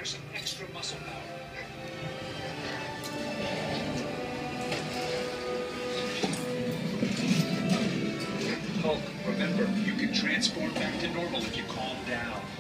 some extra muscle power. Hulk, remember, you can transform back to normal if you calm down.